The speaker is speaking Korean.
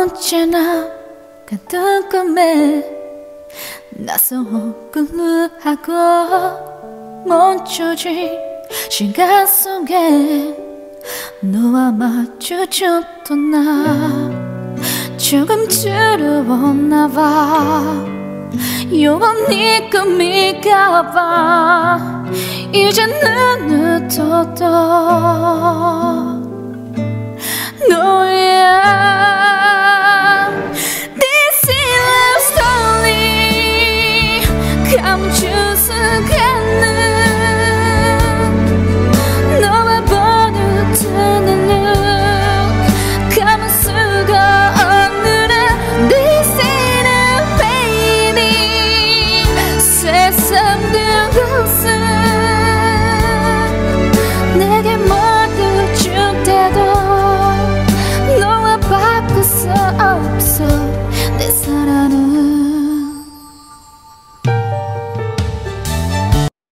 언제나 같은 꿈에 낯선 호흡을 하고 멈춰진 시간 속에 너와 마주쳤던 나 조금 두려웠나 봐. 영원히 꿈일까 봐. 이제 눈을 떠도 너의